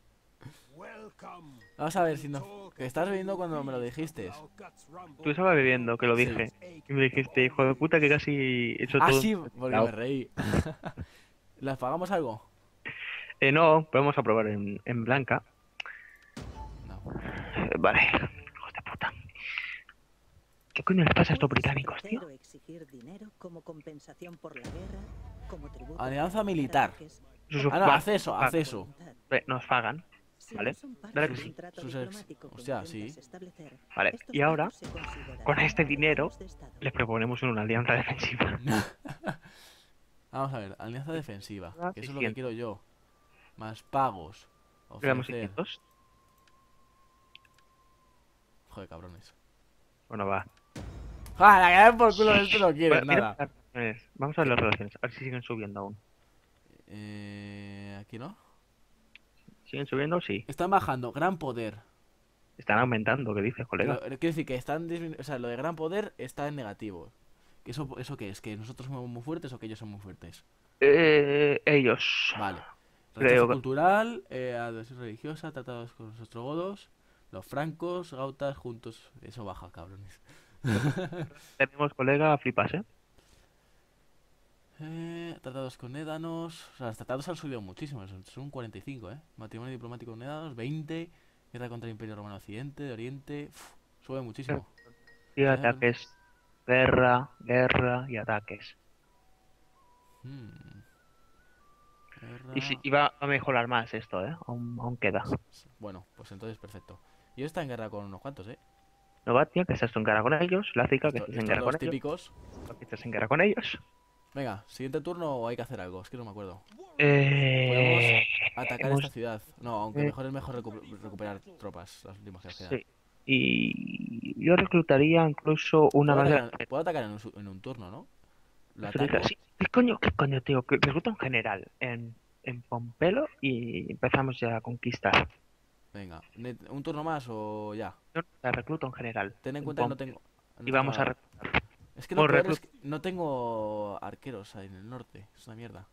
Vamos a ver si no. Que estás viendo cuando me lo dijiste.
Tú estabas viviendo, que lo
Sí.
dije. Y me dijiste, hijo de puta, que casi he hecho
Ah,
todo.
sí, porque me reí. ¿Las pagamos algo?
Eh, no, podemos aprobar en, en blanca.
No.
Eh, vale, hijos de puta. ¿Qué coño les pasa a estos
Puedes
británicos,
ofrecer
tío?
o exigir dinero como compensación por la guerra, como tributo
Alianza
por
militar.
ataques,
Sus-
Ah, no,
va-
acceso,
va-
acceso.
voluntad.
eh, nos pagan.
Si
Vale.
no son parte
Dale
de
que
un
sí.
trato
Sus ex-
diplomático que
hostia,
intentas
sí.
establecer,
Vale,
estos
y ahora,
pagos se considerarán
con este
como
dinero,
pagos de Estado.
les proponemos una alianza defensiva.
Vamos a ver, alianza defensiva.
Ah,
Que eso es lo que
seiscientos.
quiero yo. Más pagos.
Le damos
Ofrecer.
seiscientos.
Joder, cabrones.
Bueno, va.
¡Ah, la que den por culo de esto no quieren
Bueno, mira
nada!
las relaciones. Vamos a ver las relaciones, a ver si siguen subiendo aún.
Eh, aquí no.
¿Siguen subiendo? Sí.
Están bajando, gran poder.
Están aumentando, ¿qué dices,
Pero,
colega?
eh, quiero decir que están disminu- o sea, lo de gran poder está en negativo. ¿Eso, eso qué es? ¿Que nosotros somos muy fuertes o que ellos son muy fuertes?
Eh, ellos.
Vale.
Creo
Rechazo
que-
cultural, eh, adhesión religiosa, tratados con los ostrogodos, los francos, gautas, juntos. Eso baja, cabrones.
Tenemos, colega, flipas, ¿eh?
Eh, tratados con édanos. O sea, los tratados han subido muchísimo. Son, son un cuarenta y cinco, ¿eh? Matrimonio diplomático con édanos, veinte. Guerra contra el Imperio Romano Occidente, de Oriente. Uf, sube muchísimo.
Y ataques. Guerra, guerra y ataques.
Hmm. Guerra-
Y, si, y va a mejorar más esto, ¿eh? Aún, aún queda.
Bueno, pues entonces perfecto. Y está en guerra con unos cuantos, ¿eh?
Novatia, que estás en guerra con ellos. Lázica, que
Esto-
estás en
estos
guerra con
dos
ellos.
típicos.
Que estás en guerra con ellos.
Venga, siguiente turno o hay que hacer algo. Es que no me acuerdo.
Eh,
Atacar
hemos-
esta ciudad. No, aunque
eh,
mejor es mejor recu- recuperar tropas. Las últimas que nos quedan.
sí. Y yo reclutaría incluso una
Puedo
más
atacar, puedo atacar en un, su- en un turno, ¿no? Lo
grande.
ataco.
Sí, ¿qué coño, qué coño, tío? Que recluta un general en, en Pompelo y empezamos ya a conquistar.
Venga, ne- ¿un turno más o ya?
No, la recluta un general
Ten en
en
cuenta que no
Pompelo.
tengo. no
Y
tengo
vamos a
ar-
reclutar.
Es que lo
por
peor es
reclut-
que no tengo arqueros ahí en el norte. Es una mierda.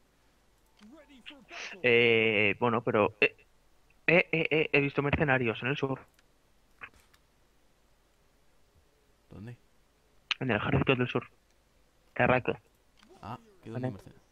Eh, bueno, pero eh, eh, eh, eh, he visto mercenarios en el sur,
¿Dónde?
en el ejército del sur. Carraco.
Ah, ¿qué dónde
Vale.
merced-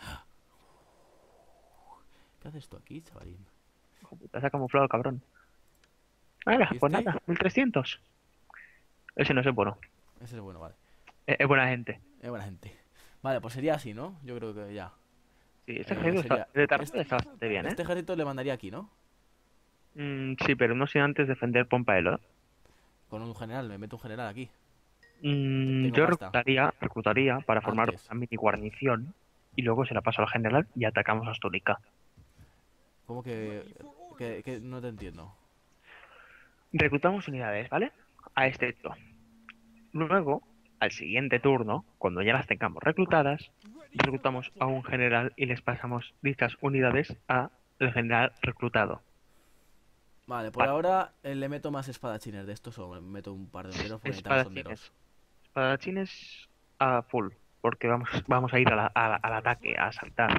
¿Qué haces tú aquí, chavalín?
Hijo puta, se ha camuflado el cabrón. Ahora, pues
¿Viste?
nada, mil trescientos. Ese no es el bueno.
Ese es bueno, vale.
Es, es buena gente.
Es buena gente. Vale, pues sería así, ¿no? Yo creo que ya.
Sí, este
Eh,
ejército
sería-
está, de Tarragona
este-
está bastante bien, ¿eh?
Este ejército le mandaría aquí, ¿no?
Mm, sí, pero no sin antes defender Pompaelo, ¿eh?
Con un general, me meto un general aquí.
Mm,
Tengo
yo
pasta.
reclutaría, reclutaría para formar
Antes.
una mini guarnición y luego se la paso al general y atacamos a Asturica.
¿Cómo que, que, que no te entiendo?
Reclutamos unidades, ¿vale? A este turno. Luego, al siguiente turno, cuando ya las tengamos reclutadas, reclutamos a un general y les pasamos dichas unidades a el general reclutado.
Vale, por
Vale.
ahora eh, le meto más espadachines de estos o meto un par de honderos porque necesitamos honderos.
Espadachines. Espadachines a full, porque vamos, vamos a ir a la- a la- al ataque, a asaltar.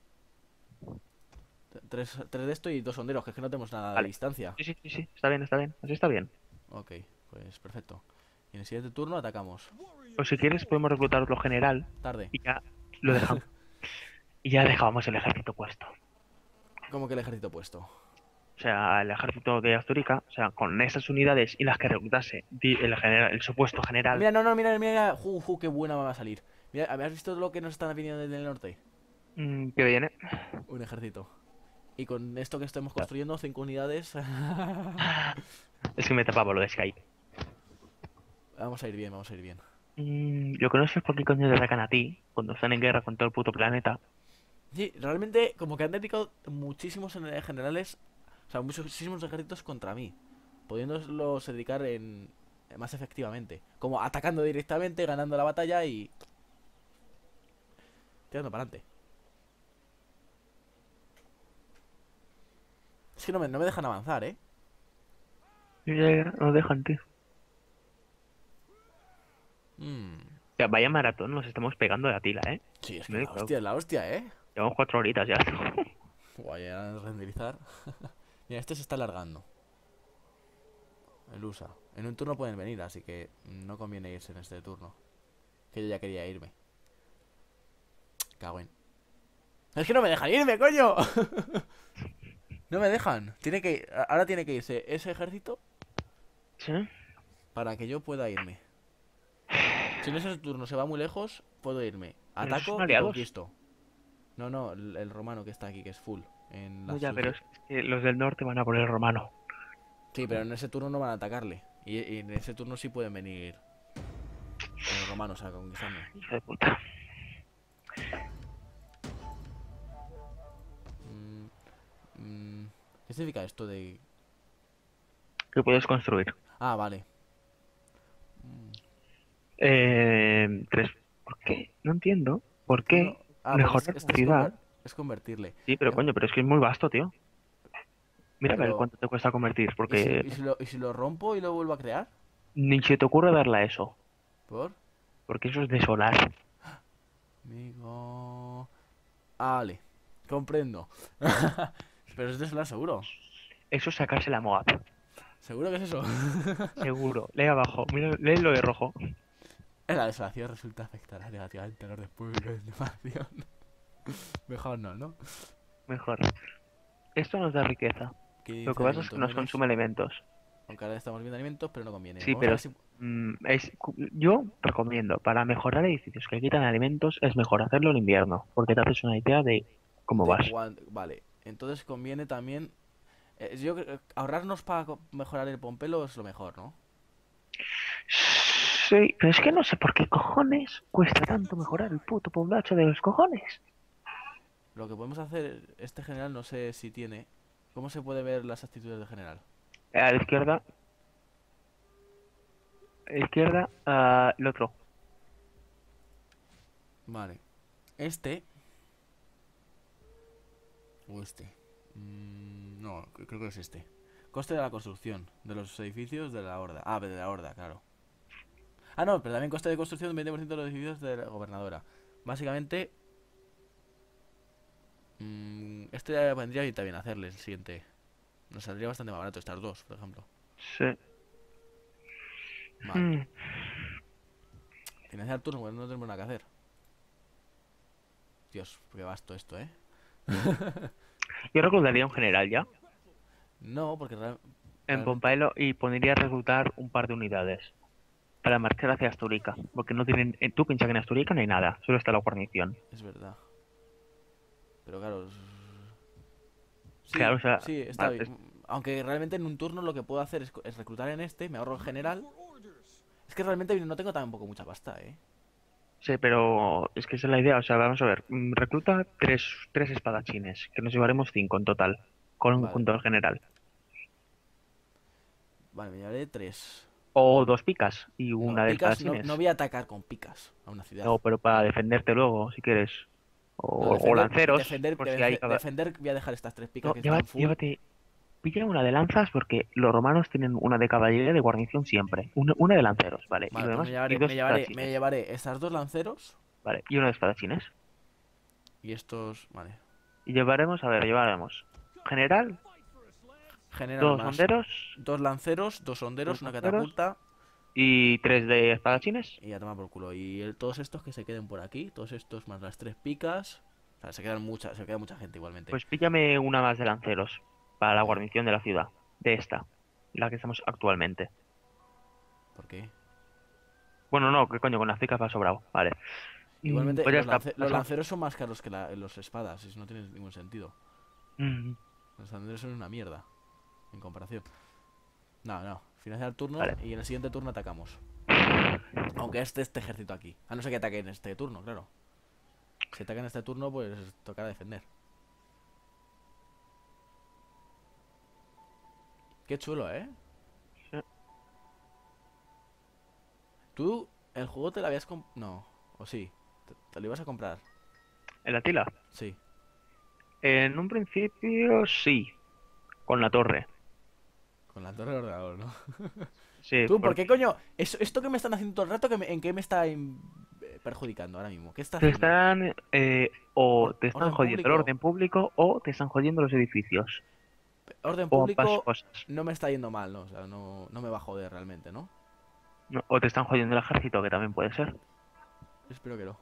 T- Tres, tres de esto y dos honderos, que es que no tenemos nada de
Vale.
distancia.
Sí, sí, sí, sí, está bien, está bien, así está bien.
Ok, pues perfecto. Y en el siguiente turno atacamos.
O si quieres podemos reclutar otro general
Tarde.
y ya lo dejamos. Y ya dejábamos el ejército puesto.
¿Cómo que el ejército puesto?
O sea, el ejército de Asturica, o sea, con esas unidades y las que reclutase di- el general, el supuesto general.
Mira, no, no, mira, mira. Ju, ju, qué buena me va a salir. Mira, ¿has visto lo que nos están viniendo desde el norte?
mm, que viene.
Un ejército. Y con esto que estemos construyendo, cinco unidades.
Es que me tapaba lo de Skype.
Vamos a ir bien, vamos a ir bien.
Mm, lo que no sé es por qué coño te atacan a ti cuando están en guerra con todo el puto planeta.
Sí, realmente, como que han dedicado muchísimos en- generales, o sea, muchísimos ejércitos contra mí, pudiéndolos dedicar en más efectivamente, como atacando directamente, ganando la batalla y tirando para adelante. Es que no me, no me dejan avanzar, ¿eh?
Ya, ya, no dejan, tío.
Mm.
O sea, vaya maratón nos estamos pegando de Atila, ¿eh?
Sí, es que
No
la
digo,
hostia, es la hostia, ¿eh?
llevamos cuatro horitas ya.
Guay, a renderizar. Mira, este se está alargando. El U S A. En un turno pueden venir, así que no conviene irse en este turno. Que yo ya quería irme. Cago en. Es que no me dejan irme, coño. No me dejan. Tiene que ahora tiene que irse ese ejército
¿Sí?
para que yo pueda irme. Si en ese turno se va muy lejos, puedo irme.
Pero esos
Ataco
son
y
aliados.
conquisto. No, no, el, el romano que está aquí, que es full. En la
No, ya,
sucia.
pero es que los del norte van a por el romano.
Sí, pero en ese turno no van a atacarle. Y, y en ese turno sí pueden venir los romanos a conquistarme.
Hijo de puta.
Mm, mm, ¿Qué significa esto de...?
¿Qué puedes construir?
Ah, vale. Mm,
Eh, tres. ¿Por qué? No entiendo. ¿Por qué
no- ah, porque
mejorar
es,
la
esto es,
ciudad?
conver- es convertirle.
Sí, pero
Eh,
coño, pero es que es muy vasto, tío. Mira a ver
pero...
cuánto te cuesta convertir,
¿Y si,
porque
y si lo, y si lo rompo y lo vuelvo a crear?
ni se te ocurre darle a eso,
¿Por?
porque eso es desolar.
Amigo... Ah, vale. Comprendo. Pero es de solar seguro.
Eso es sacarse la Moab.
¿Seguro que es eso?
Seguro. Lee abajo. Mira, lee lo de rojo.
La desolación resulta afectar negativamente a los públicos de información. Mejor no, ¿no?
Mejor. Esto nos da riqueza.
¿Qué
Lo
dice
que pasa es que
alimentos
nos
menos?
consume elementos.
Aunque ahora estamos viendo alimentos, pero no conviene.
Sí,
Vamos a
pero
ver si...
mm, es, yo recomiendo, para mejorar edificios que quitan alimentos, es mejor hacerlo en invierno, porque te haces una idea de cómo
de
vas.
cuán- Vale, entonces conviene también... eh, yo creo que ahorrarnos para co- mejorar el Pompelo es lo mejor, ¿no?
Sí, pero es que no sé por qué cojones cuesta tanto mejorar el puto poblacho de los cojones.
Lo que podemos hacer, este general no sé si tiene... ¿Cómo se puede ver las actitudes del general?
A la izquierda. A la izquierda, ah, el otro.
Vale. Este... O este. Mm, no, c- creo que es este. Coste de la construcción de los edificios de la horda. Ah, de la horda, claro. Ah, no, pero también coste de construcción veinte por ciento de los edificios de la gobernadora. Básicamente... mm, este ya vendría y también hacerle el siguiente. Nos saldría bastante más barato estas dos, por ejemplo.
Sí.
Vale.
Mm.
Financiar turno, pues no tenemos nada que hacer. Dios, qué vasto esto, ¿eh?
Yo reclutaría un general ya
No, porque real-
en
realmente...
Pompaelo y pondría a reclutar un par de unidades para marchar hacia Asturica, porque no tienen. eh, Tú piensas que en Asturica no hay nada, solo está la guarnición.
Es verdad. Pero claro... es- Sí,
Claro, o sea,
sí, está
va-
bien.
es-
Aunque realmente en un turno lo que puedo hacer es, co- es reclutar en este, me ahorro el general. Es que realmente no tengo tampoco mucha pasta, ¿eh?
Sí, pero es que esa es la idea. O sea, vamos a ver. mm, Recluta tres, tres espadachines, que nos llevaremos cinco en total, con
Vale,
junto al general.
vale, me llevaré tres.
O
Y
dos picas y
no,
una de
picas, no, no
espadachines.
voy a atacar con picas a una ciudad.
No, pero para defenderte luego, si quieres.
No,
O, o
defender,
lanceros,
defender,
por si hay
defe-
cada...
defender, voy a dejar estas tres picas
No,
que están
llévate,
full.
llévate. Pilla una de lanzas porque los romanos tienen una de caballería de guarnición siempre. Una, una de lanceros, ¿vale? Y
Vale,
lo
pues me
demás, y
llevaré,
dos
me llevaré, me
espadachines,
llevaré estas dos lanceros
¿vale? Y una de espadachines.
y estos, vale.
Y llevaremos, a ver, llevaremos general,
General
dos
más
honderos,
dos lanceros, dos honderos,
dos
una
honderos
catapulta
y tres de espadachines.
y a tomar por culo. Y el- todos estos que se queden por aquí, todos estos más las tres picas. O sea, se quedan mucha, se queda mucha gente igualmente.
Pues píllame una más de lanceros para la
Eh,
guarnición de la ciudad. De esta, la que estamos actualmente.
¿Por qué?
Bueno, no, qué coño, con las picas va sobrado. Vale. Mm,
Igualmente,
pues ya
los,
está.
lance- los
Pasamos.
lanceros son más caros que la- los espadas, eso no tiene ningún sentido.
Mm,
Los lanceros son una mierda, en comparación. No, no, finalizar el turno
vale.
y en el siguiente turno atacamos. Aunque esté este ejército aquí. A no ser que ataque en este turno, claro. Si ataca en este turno, pues tocará defender. Qué chulo, ¿eh?
Sí.
Tú, el juego te lo habías comp... No, o sí. Te, te lo ibas a comprar.
¿El Atila?
Sí.
En un principio sí, con la torre.
Con la torre del ordenador, ¿no?
Sí,
Tú, ¿por
porque
qué coño? Eso- esto que me están haciendo todo el rato, que me- ¿en qué me está in- eh, perjudicando ahora mismo? ¿Qué está
te
haciendo?
están eh, o
Or-
te están
orden
jodiendo el
público.
orden público o te están jodiendo los edificios.
Orden
O ambas
público
cosas.
no me está yendo mal, ¿no? O sea, no, no me va a joder realmente, ¿no?
No, o te están jodiendo el ejército, que también puede ser.
Espero que no.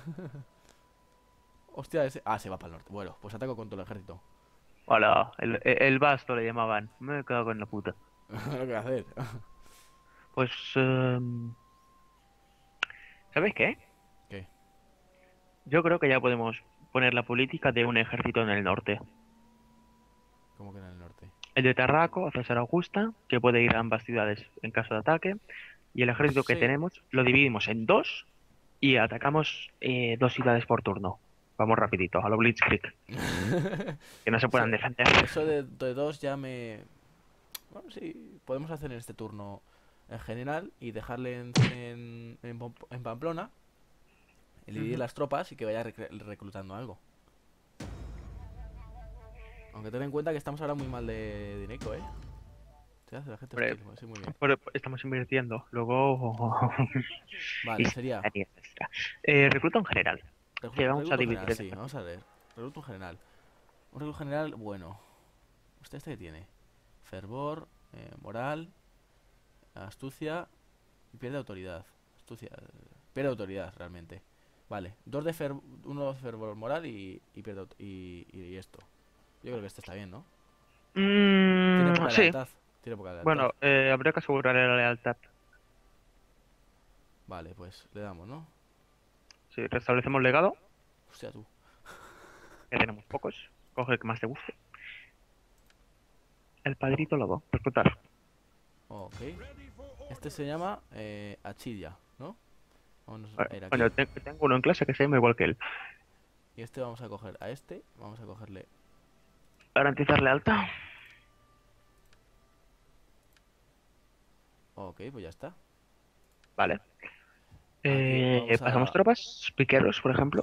Hostia, ese... Ah, se va para el norte. Bueno, pues ataco con todo el ejército.
Hola, el, el, el basto le llamaban. Me he quedado en la puta.
Lo que voy a hacer.
Pues, em, ¿sabes qué?
¿Qué?
Yo creo que ya podemos poner la política de un ejército en el norte.
¿Cómo que en el norte?
El de Tarraco a César Augusta, que puede ir a ambas ciudades en caso de ataque. Y el ejército que
Sí.
tenemos lo dividimos en dos y atacamos eh, dos ciudades por turno. Vamos rapidito, a lo Blitzkrieg, que no se puedan
Eso,
defender.
eso de, de dos ya me... Bueno, sí, podemos hacer en este turno en general y dejarle en, en, en Pom- en Pamplona y dividir
Ujú.
las tropas y que vaya recre- reclutando algo. Aunque ten en cuenta que estamos ahora muy mal de dinero, ¿eh? Se hace la gente
Hombre,
hostil, pues sí, muy bien.
Pero estamos invirtiendo. Luego...
Vale, sería...
Historia extra. Eh, recluta un general.
reclu-
Que vamos a
Recluto
dividir
general,
el
sí, vamos a ver. Recluto general. Un recluto general, bueno. ¿Usted este qué tiene? Fervor, eh, moral, astucia y pierde autoridad. Astucia... eh, Pierde autoridad, realmente. Vale, dos de fer... uno de fervor moral y, y, pierde aut- y, y esto. Yo creo que este está bien, ¿no? Tiene
Mm,
poca
sí,
lealtad. Tiene poca lealtad.
bueno, eh, habría que asegurarle la lealtad.
Vale, pues le damos, ¿no?
Si restablecemos legado,
Hostia, tú.
que tenemos pocos, coge el que más te guste. El padrito lobo, reclutar.
Ok. Este se llama eh, Achidia, ¿no? Vamos
Vale,
a ir aquí.
Bueno, te- tengo uno en clase que se llama igual que él.
Y este vamos a coger a este. Vamos a cogerle.
Garantizar lealtad.
Ok, pues ya está.
Vale.
Aquí
Eh,
vamos
pasamos
a.
tropas, piqueros, por ejemplo.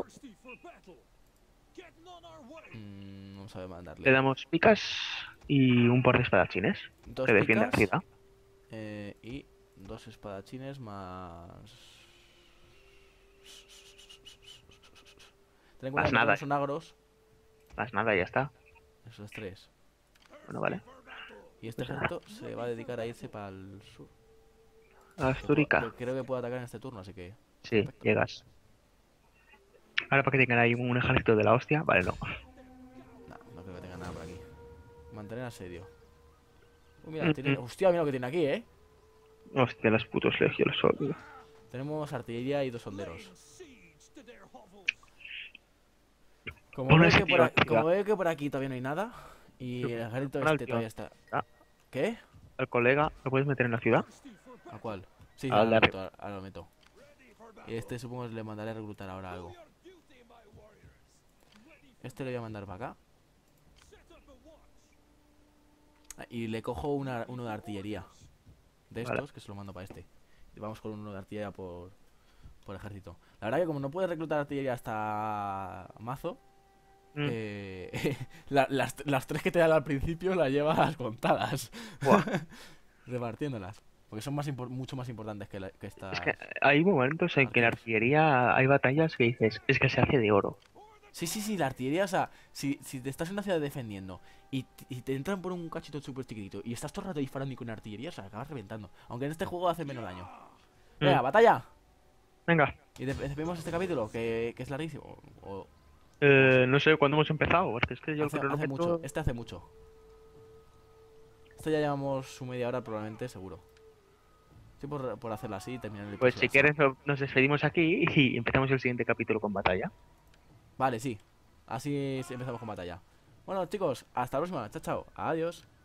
mm, vamos a
Le
mandarle
damos picas y un par de espadachines
dos
que defienden la
picas
ciudad.
eh, y dos espadachines más. Ten en cuenta
Más
que
nada.
todos son agros.
Más nada, ya está.
Esos tres.
Bueno, vale.
Y este
Pues nada.
ejército se va a dedicar a irse para el sur. Que, pu-
Asturica.
que creo que puedo atacar en este turno, así que.
Sí,
perfecto.
llegas. Ahora para que tengan ahí un ejército de la hostia. Vale, no.
No, no creo que tenga nada por aquí. Mantener asedio. Uy, mira,
Mm,
tiene...
mm.
Hostia, mira lo que tiene aquí, ¿eh?
Hostia, los putos legios. Son...
Tenemos artillería y dos solderos. Como
Pon
veo,
ese
que por
tío
a-
en ciudad.
como veo que por aquí todavía no hay nada. Y
Sí,
el ejército
pon al
este
tío.
todavía está.
Ah.
¿Qué?
Al colega, ¿lo puedes meter en la ciudad?
¿A cuál? Sí,
Al
ahora
de
lo
arriba.
meto, ahora lo meto. Y este supongo que le mandaré a reclutar ahora algo. Este lo voy a mandar para acá. Ah, y le cojo una, uno de artillería. De estos,
Vale.
que se lo mando para este. Y vamos con uno de artillería por, por ejército. La verdad que como no puedes reclutar artillería hasta mazo,
Mm.
eh, la- las, las tres que te dan al principio las llevas contadas.
Buah.
Repartiéndolas. Porque son más impor- mucho más importantes que, la- que estas.
Es que hay momentos en que en la
Arqueros.
artillería hay batallas que dices, es que se hace de oro.
Sí, sí, sí, la artillería, o sea, si, si te estás en una ciudad defendiendo y, t- y te entran por un cachito súper chiquitito y estás todo el rato disparando y con artillería, o sea, acabas reventando. Aunque en este juego hace menos daño. Venga,
Mm.
batalla.
Venga,
Y de- despedimos este capítulo, que, que es larguísimo. O,
eh, no sé cuándo hemos empezado, porque es que yo el
hace, hace
cronómetro...
mucho, este hace mucho. Este ya llevamos su media hora probablemente, seguro. Sí, por, por hacerlo así y terminar el
Pues
episodio
si
así.
quieres no- nos despedimos aquí y empezamos el siguiente capítulo con batalla.
Vale, sí. Así empezamos con batalla. Bueno, chicos, hasta la próxima. Chao, chao. Adiós.